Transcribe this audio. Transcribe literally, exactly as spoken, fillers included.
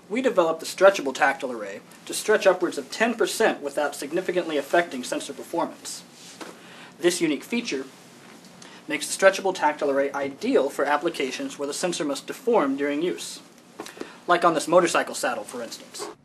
we developed the stretchable tactile array to stretch upwards of ten percent without significantly affecting sensor performance. This unique feature makes the stretchable tactile array ideal for applications where the sensor must deform during use, like on this motorcycle saddle, for instance.